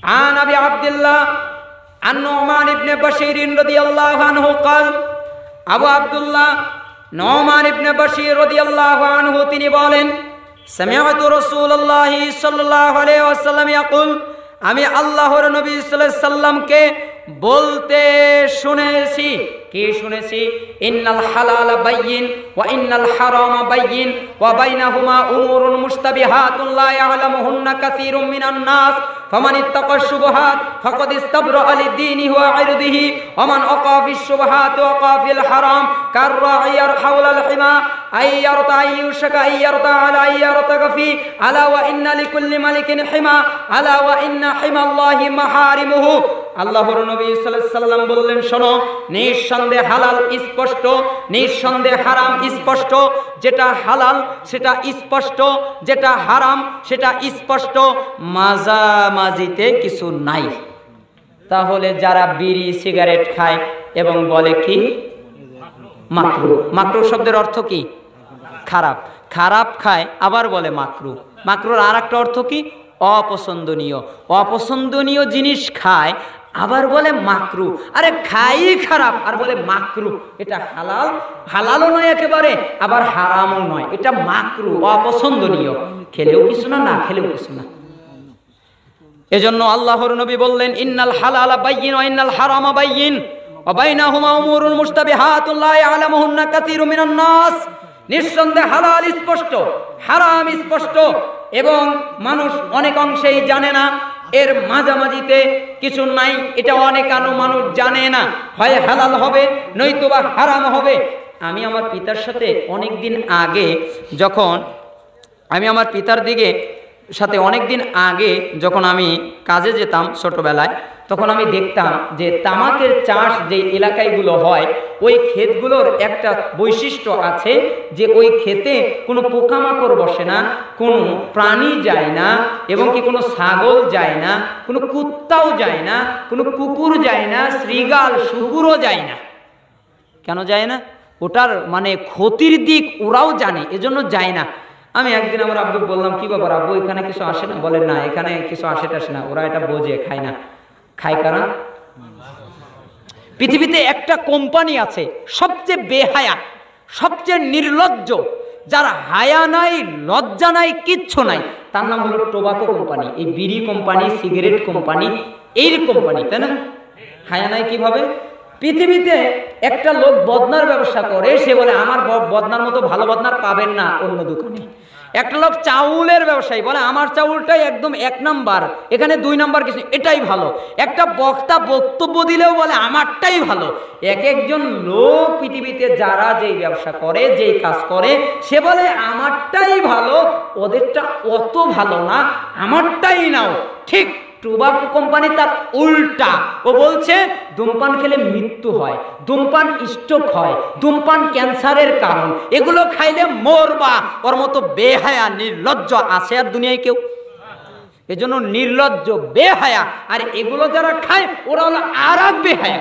আন আবি আব্দুল্লাহ আন নুমান ইবনে বাশীর রাদিয়াল্লাহু আনহু قال আবু আব্দুল্লাহ নুমান ইবনে বাশীর রাদিয়াল্লাহু আনহু তিনি বলেন সামিআতু রাসূলুল্লাহ সাল্লাল্লাহু আলাইহি ওয়াসাল্লাম ইয়াকুল আমি আল্লাহর নবী সাল্লাল্লাহু আলাইহি সাল্লামকে বলতে শুনেছি। কি শুনেছি? ইন্নাল হালাল বাইয়িন ওয়া ইন্নাল হারাম বাইয়িন ওয়া বাইনাহুমা উমুরুন মুশতাবিহাতুন লা ইয়ালামুহুন্না কাসীরুম মিনান নাস ফামান ইত্তাকা শুবহাত ফাকাদ ইস্তাবরা লিদীনিহি ওয়া ইরদিহি ওয়া মান আকা ফিশ শুবহাত ওয়া আকা ফিল হারাম কাররাইয়ার হাওলাল হিমা আইয়ারতা আইয়ুশকা আইয়ারতা আলা আইয়ারতা ফি আলা ওয়া ইন্না লিকুল্লি মালিকিন হিমা আলা ওয়া ইন্না হিমাল্লাহি মাহারিমুহু। আল্লাহর নবী সাল্লাল্লাহু আলাইহি সাল্লাম বললেন, শোনো, নিঃসন্দেহে হালাল স্পষ্ট, নিঃসন্দেহে হারাম স্পষ্ট। যেটা হালাল সেটা স্পষ্ট, যেটা হারাম সেটা স্পষ্ট, মাঝামাঝিতে কিছু নাই। তাহলে যারা বিড়ি সিগারেট খায় এবং বলে কি মাকরু, মাকরু শব্দের অর্থ কি? খারাপ। খারাপ খায় আবার বলে মাকরু। মাকরুর আর একটা অর্থ কি? অপছন্দনীয়। অপছন্দনীয় জিনিস খায় আবার বলে মাকরু। আরে খাই খারাপ আর বলে মাকরু। এটা হালাল, হালালও নয় একেবারে, আবার হারামও নয়, এটা মাকরু, অপছন্দনীয়। খেলেও কিছু না, না খেলেও কিছু না। এজন্য আল্লাহর নবী বললেন, ইন্নাল হালালা বাইয়িন ওয়া ইন্নাল হারামা বাইয়িন ওয়া বাইনাহুমা উমুরুন মুশতাবিহাতুন লা ইয়ালামুহুন্না কাসীরুম মিনান নাস। নিঃসন্দেহে হালাল স্পষ্ট, হারাম স্পষ্ট এবং মানুষ অনেক অংশেই জানে না। এর মাঝামাঝিতে কিছু নাই, এটা অনেক মানুষ জানে না। হয় হালাল হবে নয়তোবা হারাম হবে। আমি আমার পিতার সাথে অনেক দিন আগে যখন আমি কাজে যেতাম ছোটবেলায়, তখন আমি দেখতাম যে তামাকের চাষ যে এলাকাগুলো হয় ওই ক্ষেতগুলোর একটা বৈশিষ্ট্য আছে যে ওই ক্ষেতে কোনো পোকামাকড় বসে না, কোনো প্রাণী যায় না, এবং কি কোনো ছাগল যায় না, কোনো কুত্তাও যায় না, কোনো কুকুর যায় না, শৃগাল শুকুরও যায় না। কেন যায় না? ওটার মানে ক্ষতির দিক ওরাও জানে, এজন্য যায় না। আমি একদিন আমার আব্বু বললাম, কি ব্যাপার আব্বু, এখানে কিছু আসে না? বলেন না, এখানে কিছু আসে না, ওরা এটা বোঝে, খায় না। খায় কারা? পৃথিবীতে একটা কোম্পানি আছে সবচেয়ে বেহায়া, সবচেয়ে নির্লজ্জ, যার হায়া নাই, লজ্জা নাই, কিচ্ছু নাই, তার নাম হলো টোবাকো কোম্পানি। এই বিড়ি কোম্পানি, সিগারেট কোম্পানি, এই কোম্পানি, তাই না? হায়া নাই কিভাবে? পৃথিবীতে একটা লোক বদনার ব্যবসা করে, সে বলে আমার বদনার মতো ভালো বদনার পাবেন না অন্য দোকানে। একটা লোক চাউলের ব্যবসায়ী বলে আমার চাউলটাই একদম 1 নাম্বার, এখানে 2 নাম্বার কিছু, এটাই ভালো। একটা বক্তা বক্তব্য দিলেও বলে আমারটাই ভালো। এক একজন লোক পৃথিবীতে যারা যেই ব্যবসা করে, যেই কাজ করে, সে বলে আমারটাই ভালো, ওদেরটা অত ভালো না, আমারটাই নাও। ঠিক টোবাকো কোম্পানি তার উল্টা। ও বলছে ধূমপান খেলে মৃত্যু হয়, ধূমপান স্ট্রোক হয়, ধূমপান ক্যান্সারের কারণ, এগুলো খাইলে মরবা। ওর মতো বেহায়া নির্লজ্জ আছে আর দুনিয়ায় কেউ? এজন্য নির্লজ্জ, বেহায়া, আর এগুলো যারা খায় ওরা হলো আর এক বেহায়া।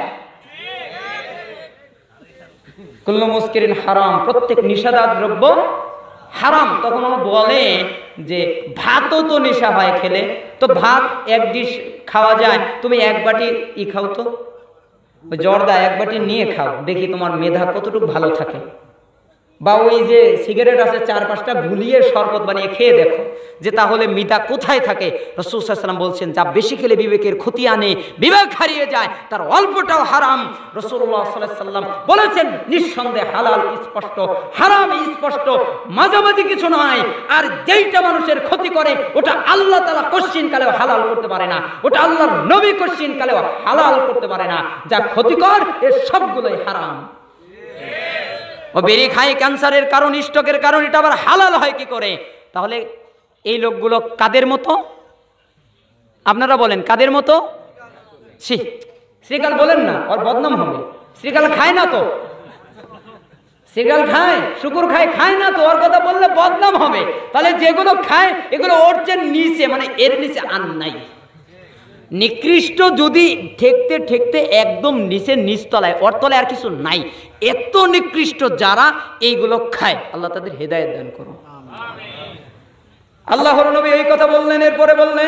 কুল্লু মুস্কিরিন হারাম, প্রত্যেক নিষেধাজ্ঞ দ্রব্য হারাম। তখন ও বলে যে ভাতও তো নেশা হয় খেলে, তো ভাত 1 ডিশ খাওয়া যায়, তুমি 1 বাটি খাও, তো জর্দা 1 বাটি নিয়ে খাও, দেখি তোমার মেধা কতটুকু ভালো থাকে। বা ওই যে সিগারেট আছে 4-5টা গুলিয়ে শরবত বানিয়ে খেয়ে দেখো, যে তাহলে মেধা কোথায় থাকে। রাসূল সাল্লাল্লাহু আলাইহি ওয়াসাল্লাম বলছেন, যা বেশি খেলে বিবেকের ক্ষতি আনে, বিবেক হারিয়ে যায়, তার অল্পটাও হারাম। রাসূলুল্লাহ সাল্লাল্লাহু আলাইহি ওয়াসাল্লাম বলেছেন, নিঃসন্দেহে হালাল স্পষ্ট, হারাম স্পষ্ট, মাঝামাঝি কিছু নয়। আর যেইটা মানুষের ক্ষতি করে ওটা আল্লাহ তাআলা কোশ্চিন কালেও হালাল করতে পারে না, ওটা আল্লাহর নবী কোশ্চিন কালেও হালাল করতে পারে না। যা ক্ষতিকর এর সবগুলোই হারাম। ও বেরি খায় ক্যান্সারের কারণ, স্ট্রোকের কারণ, এটা আবার হালাল হয় কি করে? তাহলে এই লোকগুলো কাদের মতো? আপনারা বলেন কাদের মতো? শ্রীকাল বলেন না, ওর বদনাম হবে। শ্রীকাল খায় না তো, শ্রীকাল খায়, শুকুর খায়, খায় না তো, ওর কথা বললে বদনাম হবে। তাহলে যেগুলো খায় এগুলো ওর চেয়ে নিচে, মানে এর নিচে আর নাই। নিকৃষ্ট যদি ঠেকতে ঠেকতে একদম নিচের নিচতলায়, ওর তলায় আর কিছু নাই, এত নিকৃষ্ট যারা এইগুলো খায়, আল্লাহ তাদের হেদায়েত দান করুন। আল্লাহর নবী এই কথা বললেন। এরপরে বললেন,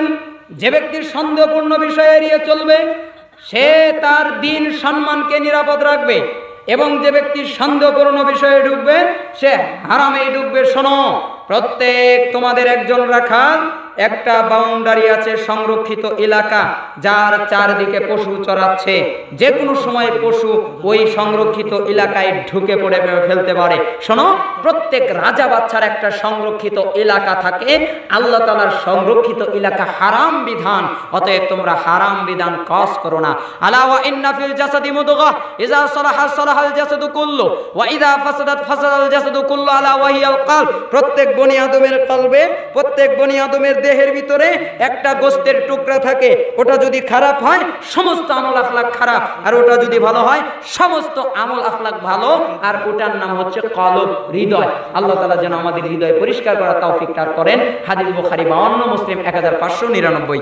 যে ব্যক্তির সন্দেহপূর্ণ বিষয় এড়িয়ে চলবে সে তার দ্বীন সম্মানকে নিরাপদ রাখবে, এবং যে ব্যক্তি সন্দেহপূর্ণ বিষয়ে ঢুকবে সে হারামেই ঢুকবে। শোনো, প্রত্যেক তোমাদের একজন রাখাল একটা বাউন্ডারি আছে, সংরক্ষিত এলাকা, যার চারদিকে পশু চরাচ্ছে। যে কোনো সময় পশু ওই সংরক্ষিত এলাকায় ঢুকে পড়ে ফেলতে পারে। শোনো, প্রত্যেক রাজা বাচ্চার একটা সংরক্ষিত এলাকা থাকে। আল্লাহ তাআলার সংরক্ষিত এলাকা হারাম বিধান, অতএব তোমরা হারাম বিধান কাজ করো না। আলা ওয়া ইন্না ফিল জাসাদি মুদগাহ ইযা সালাহা সালাহাল জাসাদু কুল্লু ওয়া ইযা ফাসাদাত ফাসাদাল জাসাদু কুল্লু আলা ওয়া হিয়াল কলব। প্রত্যেক বনি আদমের কলবে, প্রত্যেক বনি আদমের দেহের ভিতরে একটা গোশতের টুকরা থাকে। ওটা যদি খারাপ হয় সমস্ত আমল আখলাক খারাপ, আর ওটা যদি ভালো হয় সমস্ত আমল আখলাক ভালো। আর ওটার নাম হচ্ছে কলব, হৃদয়। আল্লাহ তাআলা যেন আমাদের হৃদয় পরিষ্কার করার তৌফিক দান করেন। হাদিস বুখারী 52, মুসলিম 1599।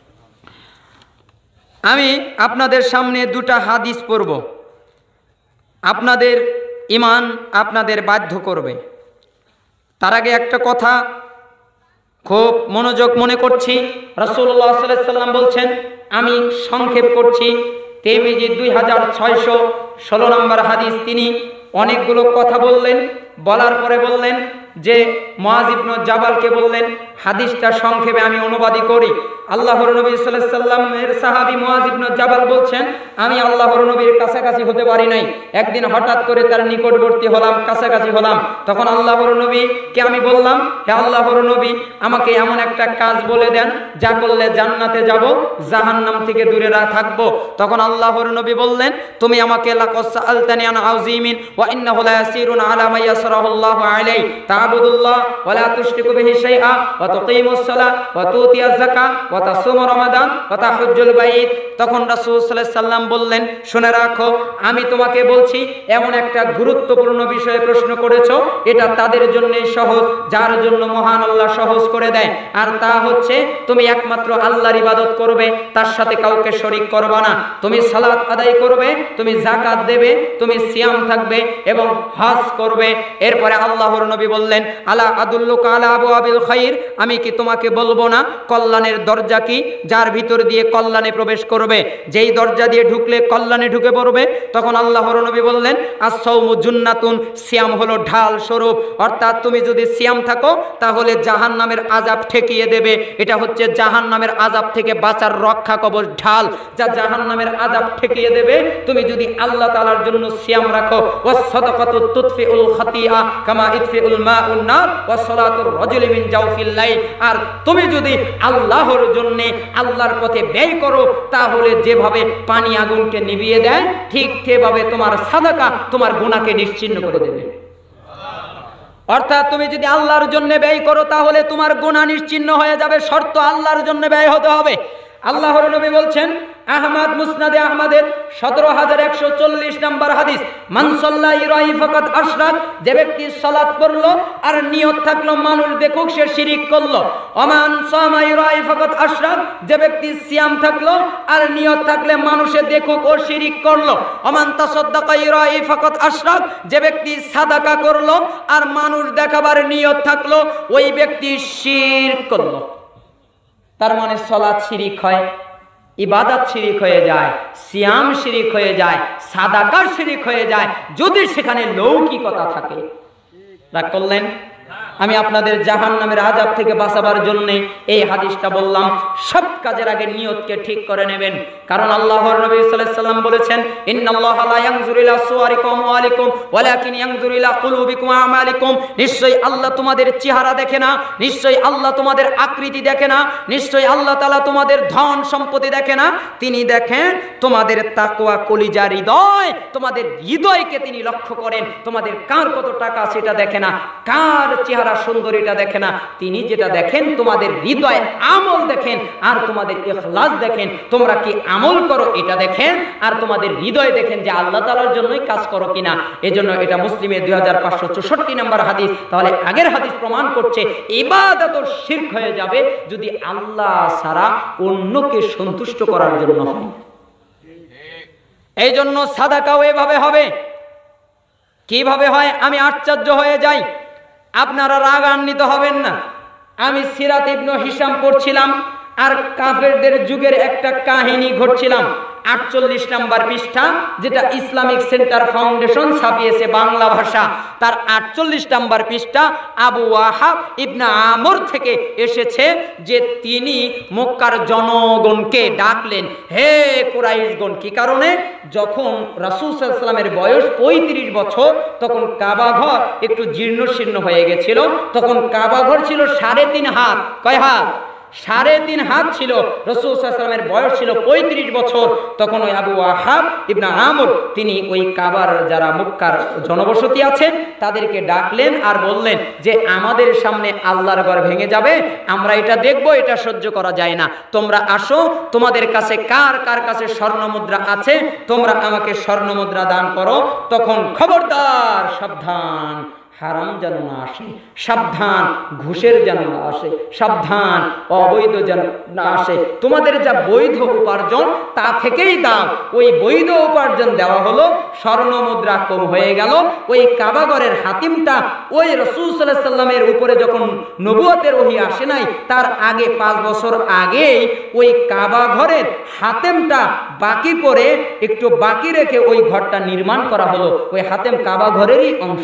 আমি আপনাদের সামনে দুটা হাদিস পড়ব, আপনাদের ঈমান আপনাদের বাধ্য করবে। তার আগে একটা কথা খুব মনোযোগ মনে করছি। রাসূলুল্লাহ সাল্লাল্লাহু আলাইহি ওয়াসাল্লাম বলছেন, আমি সংক্ষেপ করছি, তিরমিজি 2616 নম্বর হাদিস। তিনি অনেকগুলো কথা বললেন, বলার পরে বললেন যে মুআয ইবনে জাবালকে বললেন হাদিসটা সংক্ষেপে আমি অনুবাদই করি। আল্লাহর নবী সাল্লাল্লাহু আলাইহি ওয়াসাল্লামের সাহাবী মুআয ইবনে জাবাল বলছেন, আমি আল্লাহর নবীর কাছাকাছি হতে পারি নাই। একদিন হঠাৎ করে তার নিকটবর্তী হলাম, কাছাকাছি হলাম। তখন আল্লাহর নবীকে আমি বললাম, হে আল্লাহর নবী, আমাকে এমন একটা কাজ বলে দেন যা করলে জান্নাতে যাব, জাহান্নাম থেকে দূরে থাকবো। তখন আল্লাহর নবী বললেন, তুমি আমাকে লাকাদ সাআলতানি আন আযীমিন ওয়া ইন্নাহু লা ইয়াসিরুন আলা মা ইয়াসরাহুল্লাহু আলাইহি তা'বুদুল্লাহ ওয়া লা তুশরিকু বিহি শাইআ ওয়া তুকিমুস সালাহ ওয়া তুতিয়াজ যাকাত ওয়া তাসুমু রমাদান ওয়া তাহুজ্জুল বাইত। তখন রাসূল সাল্লাল্লাহু আলাইহি সাল্লাম বললেন, শুনে রাখো, আমি তোমাকে বলছি এমন একটা গুরুত্বপূর্ণ বিষয়ে প্রশ্ন করেছো, এটা তাদের জন্যই সহজ যার জন্য মহান আল্লাহ সহজ করে দেয়। আর তা হচ্ছে তুমি একমাত্র আল্লাহর ইবাদত করবে, তার সাথে কাউকে শরীক করবে না। তুমি সালাত আদায় করবে, তুমি যাকাত দেবে, তুমি সিয়াম থাকবে এবং হজ করবে। এরপরে আল্লাহর নবী বললেন, আলা আদুল্লুকা আলা আবওয়াবিল খাইর, আমি কি তোমাকে বলবো না কল্যাণের দরজা কি, যার ভিতর দিয়ে কল্যাণে প্রবেশ করবে, যেই দরজা দিয়ে ঢুকলে কল্যাণে ঢুকে পড়বে। তখন আল্লাহর নবী বললেন, আস-সাওমু জুন্নাতুন, সিয়াম হলো ঢাল স্বরূপ, অর্থাৎ তুমি যদি সিয়াম থাকো তাহলে জাহান্নামের আযাব ঠেকিয়ে দেবে। এটা হচ্ছে জাহান্নামের আযাব থেকে বাঁচার রক্ষা কবচ, ঢাল যা জাহান্নামের আযাব ঠেকিয়ে দেবে। তুমি যদি আল্লাহ তাআলার জন্য সিয়াম রাখো, ওয়াস সাদাকাতু তুতফিউল খাতিয়া কামা ইতফিউল মাউন নার ওয়াস সালাতুর রাজুলি মিন জাওফিল লাইল। আর তুমি যদি আল্লাহর জন্য আল্লাহর পথে ব্যয় করো তাহলে যেভাবে পানি আগুনকে নিভিয়ে দেয়, ঠিক সেভাবে তোমার সাদাকা তোমার গুনাহকে নিশ্চিহ্ন করে দেবে। অর্থাৎ তুমি যদি আল্লাহর জন্য ব্যয় করো তাহলে তোমার গুনাহ নিশ্চিহ্ন হয়ে যাবে, শর্ত আল্লাহর জন্য ব্যয় হতে হবে। আল্লাহর নবী বলছেন, আহমদ মুসনাদে আহমদের 17140 নম্বর হাদিস, মান সাল্লা ইরাহি ফাকাদ আশরাক, যে ব্যক্তি সালাত পড়লো আর নিয়ত থাকলো মানুষ দেখুক সে শিরিক করলো। ওমান সামা ইরাহি ফাকাদ আশরাক, যে ব্যক্তি সিয়াম থাকলো আর নিয়ত থাকলে মানুষে দেখুক ও শিরিক করলো। ওমান তাসাদদাকা ইরাহি ফাকাদ আশরাক, যে ব্যক্তি সাদাকা করলো আর মানুষ দেখাবার নিয়ত থাকলো ওই ব্যক্তি শিরক করলো। তার মানে সালাত শিরিক হয়, ইবাদত শিরিক হয়ে যায়, সিয়াম শিরিক হয়ে যায়, সাদাকা শিরিক হয়ে যায় যদি সেখানে লৌকিকতা থাকে। রাগ করলেন? আমি আপনাদের জাহান্নামের আযাব থেকে বাঁচাবার জন্য এই হাদিসটা বললাম। সব কাজের আগে নিয়তকে ঠিক করে নেবেন, কারণ আল্লাহর নবী সাল্লাল্লাহু আলাইহি সাল্লাম বলেছেন, ইন্নাল্লাহা লা ইয়ানজুরু ইলা সুওয়ারিকুম ওয়া আমওয়ালিকুম ওয়ালাকিন ইয়ানজুরু ইলা কুলুবিকুম ওয়া আমালিকুম। নিশ্চয়ই আল্লাহ তোমাদের চেহারা দেখে না, নিশ্চয়ই আল্লাহ তোমাদের আকৃতি দেখে না, নিশ্চয়ই আল্লাহ তাআলা তোমাদের ধন সম্পত্তি দেখে না, তিনি দেখেন তোমাদের তাকওয়া, কলিজা, হৃদয়, তোমাদের হৃদয়কে তিনি লক্ষ্য করেন। তোমাদের কার কত টাকা সেটা দেখে না, কার চেহারা সুন্দর এটা দেখে না, তিনি যেটা দেখেন তোমাদের হৃদয় আমল দেখেন আর তোমাদের ইখলাস দেখেন, তোমরা কি আমল করো এটা দেখেন আর তোমাদের হৃদয় দেখেন যে আল্লাহ তাআলার জন্যই কাজ করো কিনা। এজন্য এটা মুসলিমের 2564 নম্বর হাদিস। তাহলে আগের হাদিস প্রমাণ করছে ইবাদত শিরক হয়ে যাবে যদি আল্লাহ ছাড়া অন্যকে সন্তুষ্ট করার জন্য হয়। এই জন্য সাদাকাও এভাবে হবে। কিভাবে হয় আমি আশ্চর্য হয়ে যাই, আপনারা রাগান্বিত হবেন না। আমি সিরাত ইবনে হিশাম পড়ছিলাম, আর কাফেরদের যুগের একটা কাহিনী ঘটছিলাম। 48 নম্বর পৃষ্ঠা, যেটা ইসলামিক সেন্টার ফাউন্ডেশন ছাপিয়েছে বাংলা ভাষা, তার 48 নম্বর পৃষ্ঠা আবু ওয়াহাব ইবনে আমর থেকে এসেছে যে তিনি মক্কার জনগণকে ডাকলেন, হে কুরাইশগণ। কি কারণে? যখন রাসূল সাল্লাল্লাহু আলাইহি ওয়াসাল্লামের বয়স 35 বছর, তখন কাবা ঘর একটু জীর্ণশীর্ণ হয়ে গেছিল। তখন কাবা ঘর ছিল 3.5 হাত। কয় হাত? 3.5 হাত ছিল। রাসূল সাল্লাল্লাহু আলাইহি ওয়াসাল্লামের বয়স ছিল 35 বছর। তখন ওই আবু ওয়াহাব ইবনে আমর তিনি ওই কাবার যারা মক্কার জনবসতি আছেন তাদেরকে ডাকলেন আর বললেন যে আমাদের সামনে আল্লাহর ঘর ভেঙে যাবে, আমরা এটা দেখব, এটা সহ্য করা যায় না। তোমরা আসো, তোমাদের কাছে কার কার কাছে স্বর্ণ মুদ্রা আছে তোমরা আমাকে স্বর্ণ মুদ্রা দান করো। তখন খবরদার, সাবধান, হারাম যেন না আসে, সাবধান ঘুষের যেন না আসে, সাবধান অবৈধ যেন না আসে। তোমাদের যা বৈধ উপার্জন তা থেকেই দাও। ওই বৈধ উপার্জন দেওয়া হলো, স্বর্ণ মুদ্রা কম হয়ে গেল। ওই কাবাগরের হাতিমটা ওই রাসূল সাল্লাল্লাহু আলাইহি ওয়াসাল্লামের উপরে যখন নবুয়তের ওহী আসে নাই তার আগে 5 বছর আগেই ওই কাবাঘরের হাতেমটা বাকি পড়ে একটু বাকি রেখে ওই ঘরটা নির্মাণ করা হলো। ওই হাতেম কাবাঘরেরই অংশ।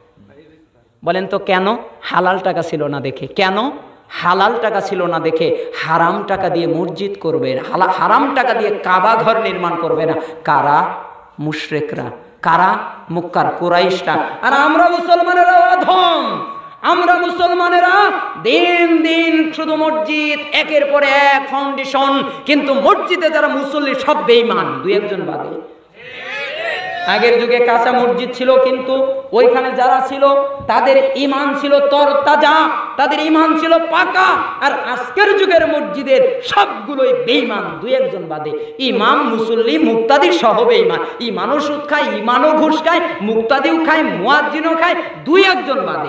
বলেন তো কেন? হালাল টাকা ছিল না দেখে। কেন? হালাল টাকা ছিল না দেখে। হারাম টাকা দিয়ে মসজিদ করবে, হারাম টাকা দিয়ে কাবা ঘর নির্মাণ করবে না। কারা? মুশরিকরা। কারা? মক্কার কুরাইশরা। আর আমরা মুসলমানেরা অধম। আমরা মুসলমানেরা দিন দিন শুধু মসজিদ, একের পর এক ফাউন্ডেশন, কিন্তু মসজিদে যারা মুসল্লি সব বেঈমান, 2-1 বাদে। আগের যুগে কাঁচা মসজিদ ছিল, কিন্তু ওইখানে যারা ছিল তাদের ঈমান ছিল তরতাজা, তাদের ঈমান ছিল পাকা। আর আজকের যুগের মসজিদের সবগুলোই বেঈমান, 2-1 বাদে। ইমাম, মুসল্লি, মুক্তাদি সহ বেঈমান। ইমানও সুদ খায়, ইমানও ঘুষ খায়, মুক্তাদিও খায়, মুয়াজ্জিনও খায়, 2-1 বাদে।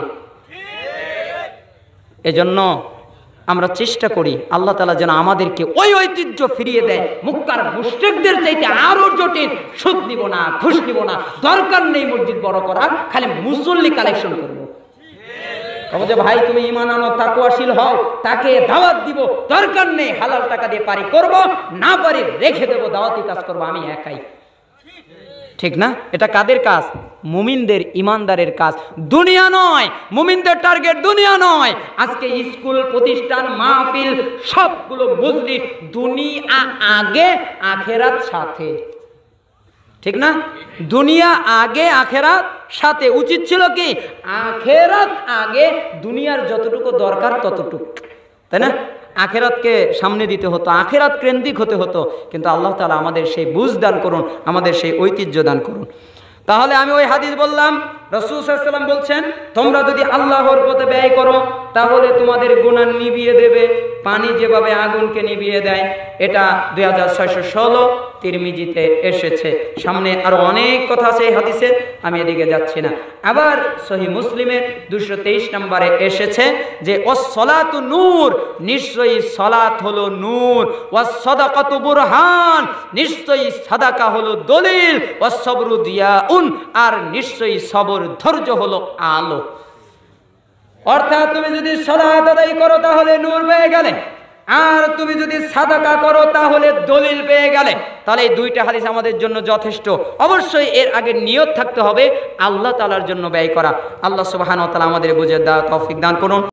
এজন্য আমরা চেষ্টা করি আল্লাহ তাআলা যেন আমাদেরকে ওই ঐতিহ্য ফিরিয়ে দেয়। মক্কার মুশরিকদের চাইতে আরো জটিল। সুদ নিব না, ঘুষ নিব না, দরকার নেই মসজিদ বড় করার, খালি মুসল্লি কালেকশন করবো। যে ভাই তুমি ঈমান আনো, তাকওয়াশীল হও, তাকে দাওয়াত দিব, দরকার নেই হালাল টাকা দিয়ে পারি করব, না পারি রেখে দেব, দাওয়াতি কাজ করবো আমি একাই। ঠিক না? এটা কাদের কাজ? মুমিনদের, ইমানদারের কাজ। দুনিয়া নয়, মুমিনদের টার্গেট দুনিয়া নয়। আজকে স্কুল, প্রতিষ্ঠান, মাহফিল সবগুলো বুঝলি দুনিয়া আগে আখেরাত সাথে। ঠিক না? দুনিয়া আগে আখেরাত সাথে। উচিত ছিল কি আখেরাত আগে, দুনিয়ার যতটুকু দরকার ততটুকু, তাই না? আখেরাতকে সামনে দিতে হতো, আখেরাত কেন্দ্রিক হতে হতো। কিন্তু আল্লাহ তাআলা আমাদের সেই বুঝ দান করুন, আমাদের সেই ঐতিহ্য দান করুন। তাহলে আমি ওই হাদিস বললাম, রাসূল সাল্লাল্লাহু আলাইহি ওয়াসাল্লাম বলছেন তোমরা যদি আল্লাহর পথে ব্যয় করো তাহলে তোমাদের গুনাহ নিভিয়ে দেবে, পানি যেভাবে আগুনকে নিভিয়ে দেয়। এটা 2616 তিরমিজিতে এসেছে। সামনে আরো অনেক কথা আছে এই হাদিসের, আমি এদিকে যাচ্ছি না। আবার সহিহ মুসলিমের 223 নম্বরে এসেছে যে ওয়াস-সালাতু নূর, নিশ্চয়ই সালাত হলো নূর, ওয়াস-সাদাকাতু বুরহান, নিশ্চয়ই সাদাকা হলো দলিল, ওয়াস-সাবরু দিয়াউন, আর নিশ্চয়ই সবর, ধৈর্য হলো আলো। অর্থাৎ তুমি যদি সালাত আদায় করো তাহলে নূর পেয়ে গেলে, আর তুমি যদি সাদাকা করো তাহলে দলিল পেয়ে গেলে। তাহলে এই 2টা হাদিস আমাদের জন্য যথেষ্ট। অবশ্যই এর আগে নিয়ত থাকতে হবে আল্লাহ তাআলার জন্য ব্যয় করা। আল্লাহ সুবহানাহু ওয়া তাআলা আমাদের বুঝে তৌফিক দান করুন।